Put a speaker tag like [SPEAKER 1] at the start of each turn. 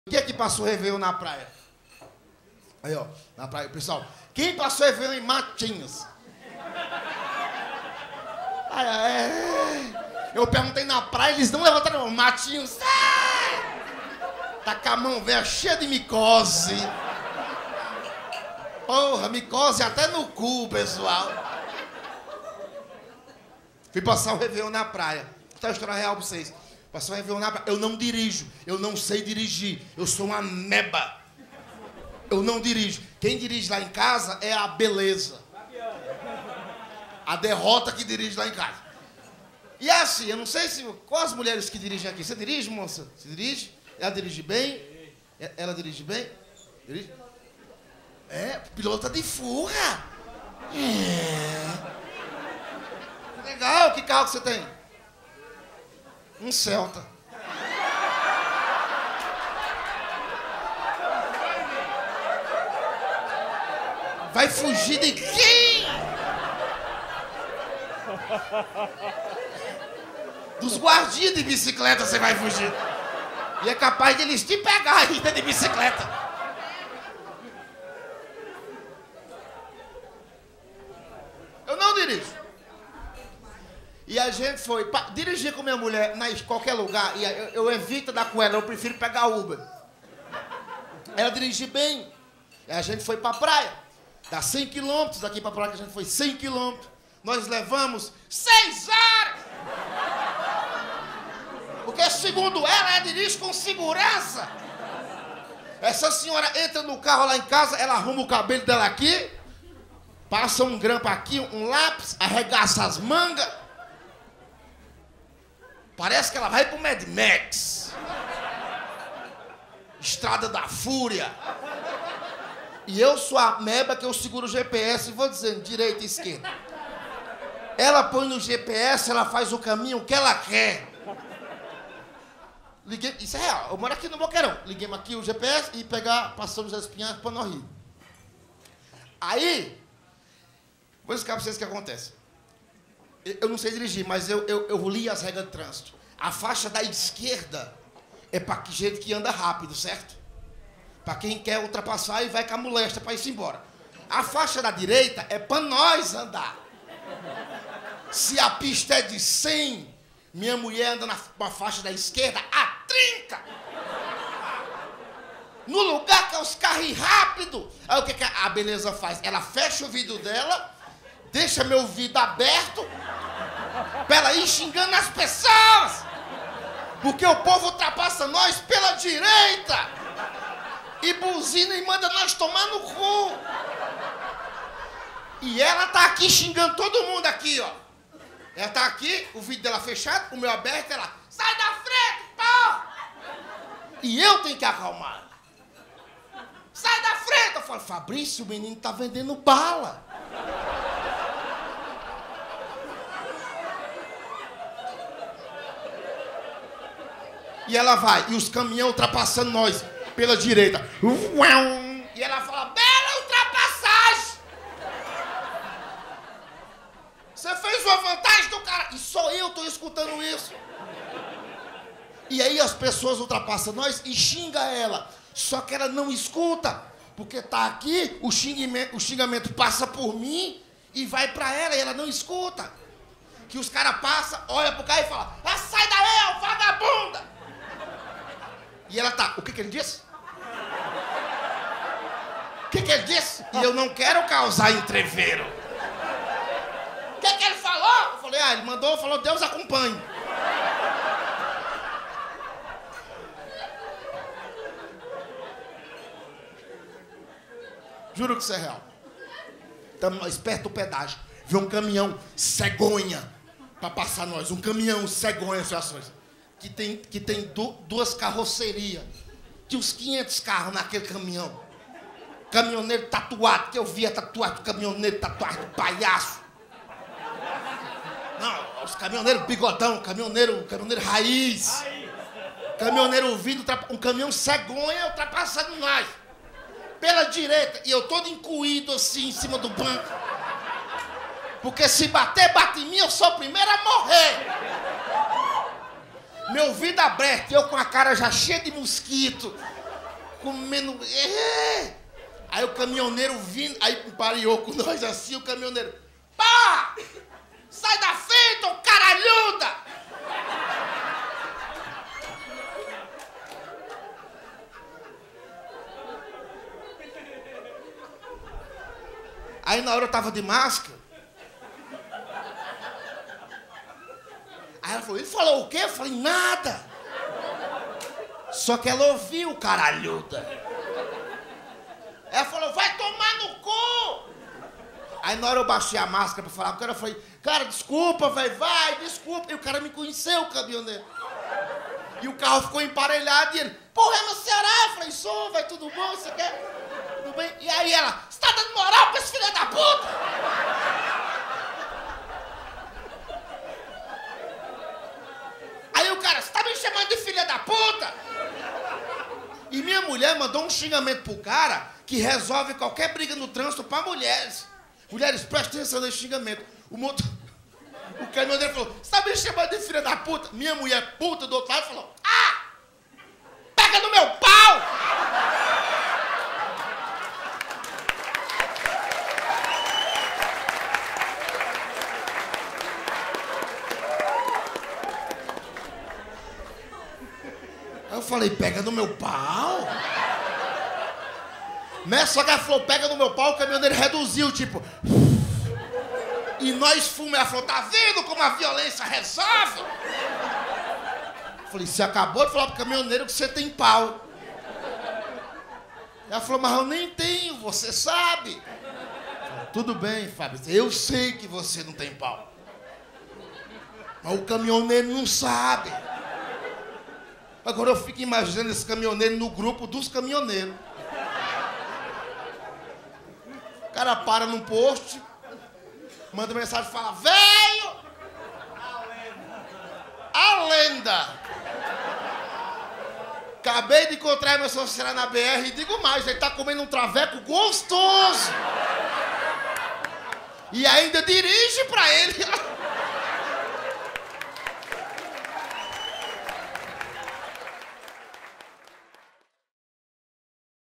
[SPEAKER 1] Quem é que passou Réveillon na praia? Aí, ó, na praia, pessoal. Quem passou Réveillon em Matinhos? Eu perguntei na praia, eles não levantaram. Matinhos, tá com a mão velha cheia de micose. Porra, micose até no cu, pessoal. Fui passar o Réveillon na praia. Vou contar a história real pra vocês. Passar o Réveillon na praia. Eu não dirijo. Eu não sei dirigir. Eu sou uma meba. Eu não dirijo. Quem dirige lá em casa é a beleza. A derrota que dirige lá em casa. E é assim, eu não sei se... Quais as mulheres que dirigem aqui? Você dirige, moça? Você dirige? Ela dirige bem? Ela dirige bem? Dirige? É, pilota de fuga. Legal, que carro que você tem? Um Celta. Vai fugir de quem? Dos guardinhas de bicicleta você vai fugir. E é capaz de eles te pegar ainda de bicicleta. Eu não dirijo. E a gente foi dirigir com minha mulher em qualquer lugar. E eu evito dar com ela, eu prefiro pegar Uber. Ela dirige bem. E a gente foi pra praia. Dá 100 quilômetros daqui pra praia, que a gente foi 100 quilômetros. Nós levamos 6 horas. Porque, segundo ela dirige com segurança. Essa senhora entra no carro lá em casa, ela arruma o cabelo dela aqui, passa um grampo aqui, um lápis, arregaça as mangas. Parece que ela vai pro Mad Max. Estrada da Fúria. E eu sou a meba que eu seguro o GPS e vou dizendo direita e esquerda. Ela põe no GPS, ela faz o caminho que ela quer. Liguei, isso é real, eu moro aqui no Boqueirão. Liguei aqui o GPS e passamos as espinhas para nós rir. Aí, vou explicar para vocês o que acontece. Eu não sei dirigir, mas eu li as regras de trânsito. A faixa da esquerda é para gente que anda rápido, certo? Para quem quer ultrapassar e vai com a molesta para ir embora. A faixa da direita é para nós andar. Se a pista é de 100, minha mulher anda na faixa da esquerda a 30. No lugar que é os carros rápidos. Aí o que a beleza faz? Ela fecha o vidro dela, deixa meu vidro aberto, pra ela ir xingando as pessoas. Porque o povo ultrapassa nós pela direita. E buzina e manda nós tomar no cu. E ela tá aqui xingando todo mundo aqui, ó. Ela tá aqui, o vidro dela fechado, o meu aberto, ela... Sai da frente, porra! E eu tenho que acalmar. Sai da frente! Eu falo, Fabrício, o menino tá vendendo bala. E ela vai, e os caminhões ultrapassando nós pela direita. E ela fala, bela ultrapassagem! Você fez uma vantagem do cara. E só eu tô escutando isso. E aí as pessoas ultrapassam nós e xingam ela. Só que ela não escuta. Porque tá aqui, o xingamento passa por mim e vai pra ela e ela não escuta. Que os caras passam, olham pro cara e falam, sai daí, ô vagabunda! E ela tá, o que ele disse? O que ele disse? E eu não quero causar entreveiro. O que ele falou? Eu falei, ele mandou, falou, Deus acompanhe. Juro que isso é real. Estamos nós perto do pedágio. Vê um caminhão cegonha para passar nós. Um caminhão cegonha, senhores. Que tem duas carrocerias. Tinha uns 500 carros naquele caminhão. Caminhoneiro tatuado, que eu via tatuado do caminhoneiro tatuado do palhaço. Não, os caminhoneiros bigodão, caminhoneiro raiz. Caminhoneiro vindo, um caminhão cegonha ultrapassando nós. Pela direita, e eu todo encuído assim em cima do banco. Porque se bater, bate em mim, eu sou o primeiro a morrer. Meu vidro aberto, eu com a cara já cheia de mosquito. comendo. Aí o caminhoneiro vindo, aí pareou com nós assim, o caminhoneiro. Pá! Sai da frente, ô caralhuda! Aí na hora eu tava de máscara. Aí ela falou, ele falou o quê? Eu falei, nada. Só que ela ouviu, caralhuda. Ela falou, vai tomar no cu! Aí na hora eu baixei a máscara pra falar com o cara, eu falei, cara, desculpa, velho, vai, desculpa. E o cara me conheceu, o caminhoneiro. E o carro ficou emparelhado e ele, porra, é no Ceará? Eu falei, sou, velho, tudo bom, você quer? Tudo bem? E aí ela, você tá dando moral pra esse filho da puta? Aí o cara, você tá me chamando de filha da puta? E minha mulher mandou um xingamento pro cara que resolve qualquer briga no trânsito pra mulheres. Mulheres, prestem atenção nesse xingamento. O caminhoneiro falou, você tá me chamando de filha da puta? Minha mulher puta do outro lado falou, ah! Pega no meu pau! Aí eu falei, pega no meu pau? Né? Só que ela falou, pega no meu pau, o caminhoneiro reduziu, tipo... E nós fomos, ela falou, tá vendo como a violência resolve? Eu falei, você acabou de falar pro caminhoneiro que você tem pau. Ela falou, mas eu nem tenho, você sabe. Eu falei, tudo bem, Fábio, eu sei que você não tem pau. Mas o caminhoneiro não sabe. Agora eu fico imaginando esse caminhoneiro no grupo dos caminhoneiros. O cara para num posto, manda mensagem e fala, velho! A lenda! Acabei de encontrar meu social na BR e digo mais, ele tá comendo um traveco gostoso! E ainda dirige pra ele!